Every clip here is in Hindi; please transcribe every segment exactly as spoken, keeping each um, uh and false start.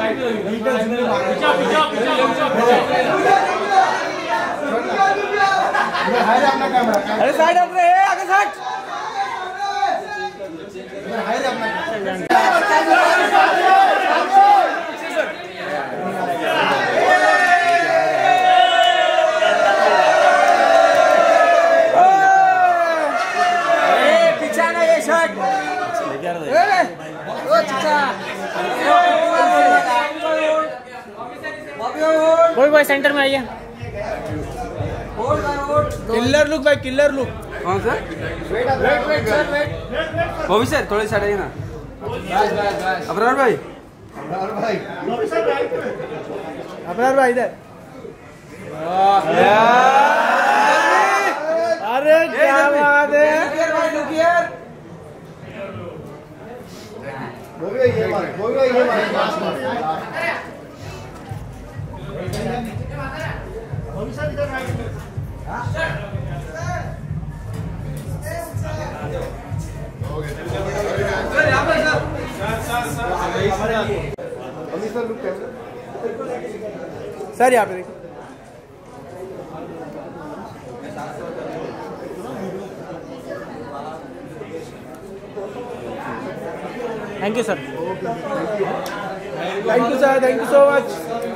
अरे साइड हट रहे आगे साइड पीछे ना ये शर्ट कोई भाई सेंटर में आइए। किलर लुक भाई किलर लुक। कौन सा? Wait wait wait sir wait. वो भी सर थोड़ी साइड आइए ना। अबरार भाई अबरार भाई अबरार भाई इधर। अरे क्या बात है। वो भी ये बात वो भी ये बात वो भी सर इधर राइट में। हां सर यहां पर सर सर सर अभी सर लुक कैमरा सर यहां पे देखिए। Thank you sir. Thank you sir thank you so much.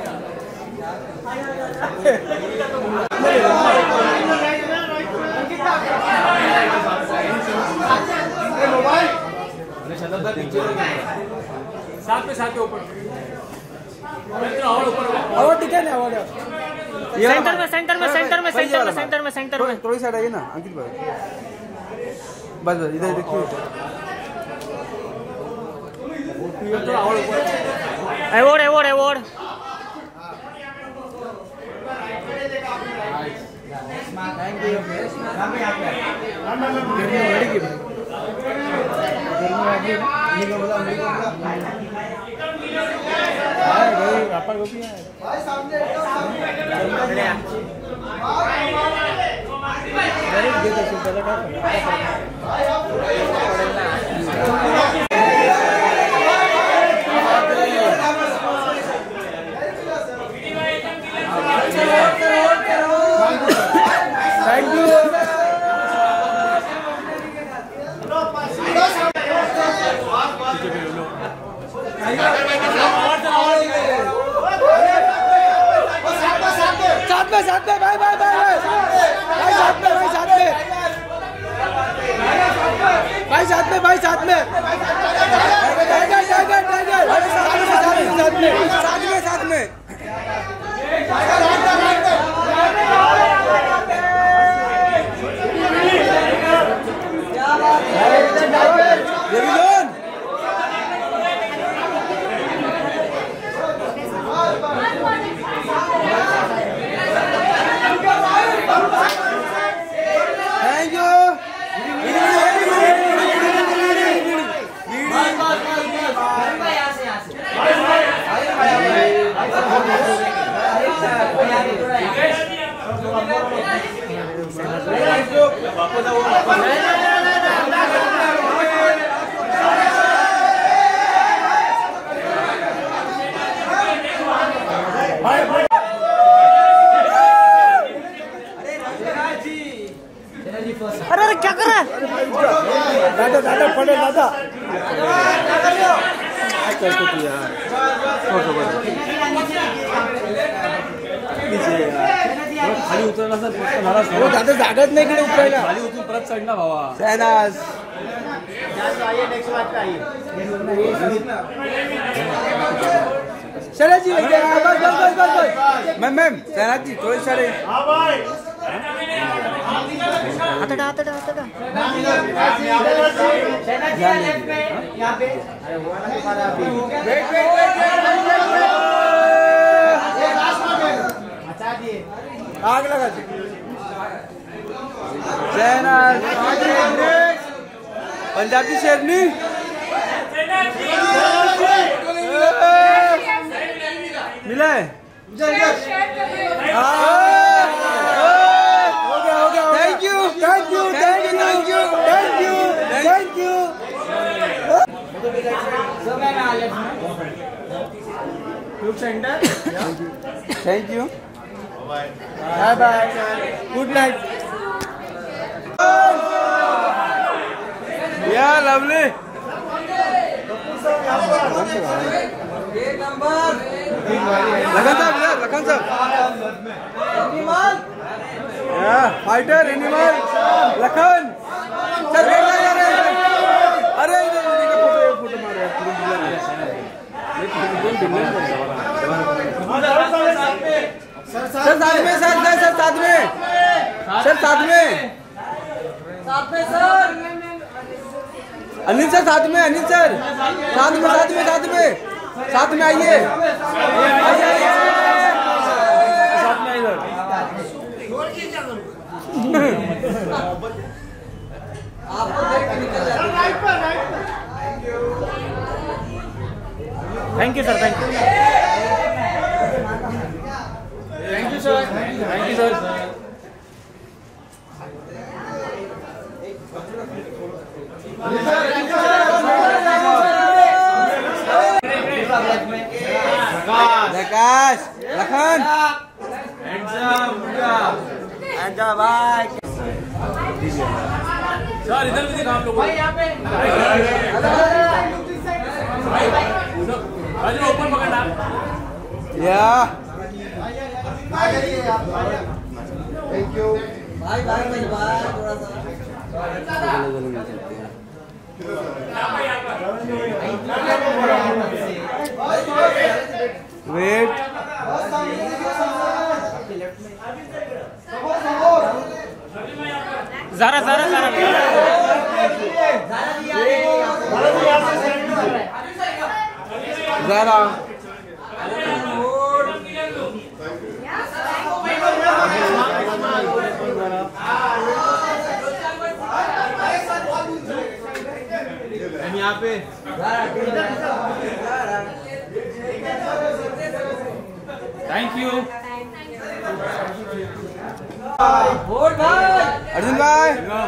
साथ में साथ के ऊपर और ठीक है ना और सेंटर में सेंटर में सेंटर में सेंटर में सेंटर में सेंटर में थोड़ी साइड आइए ना अंकित भाई। बस बस इधर देखिए। Award award award thank you. साथ में साथ में भाई भाई भाई भाई साथ में भाई साथ में भाई साथ में भाई साथ में टाइगर टाइगर टाइगर साथ में साथ में साथ में साथ में अरे अरे क्या कर रहा है? दादा दादा पड़े दादा खाली उतरला सर दादा जागत नाही इकडे उतरायला. खाली उतरून परत चढला भावा. सहनाज शरद जी बस बस बस बस बस मैम मैम सहनाज जी थोड़ी सारे आता आता आता यहाँ पे आग लगा दी सहनाज पंजाबी शेरनी मिला है thank you thank you thank you thank you thank you thank you Look center. Thank you Bye bye. Good night. या लवली लखन साहब इधर लखन साहब या फाइटर एनिमल लखन चल बैठ जा यार अरे इधर इधर फोटो फोटो मारो सर साथ में सर सर सर साथ में सर साथ में साथ में सर. अनिल सर साथ में अनिल सर साथ में साथ में साथ में साथ में आइए साथ में इधर आपको देख के निकल जाते. Thank you sir thank you thank you sir thank you sir Prakash Lakhan bye. Sir इधर भी दिखा हम लोग ओपन पकड़ना या thank you. Bye bye bye. थोड़ा सा वेट जरा जरा जरा जरा यहाँ पे थैंक यू अर्जुन भाई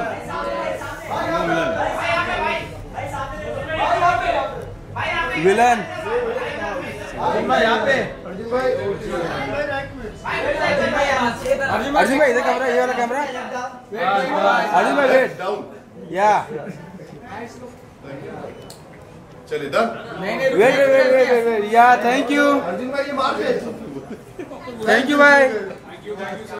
विलन यहाँ पे अर्जुन भाई. अर्जुन भाई इधर कैमरा ये वाला कैमरा अर्जुन भाई वेट या चलिए done. Wait wait wait wait wait या थैंक यू अर्जुन भाई ये मार दे. थैंक यू भाई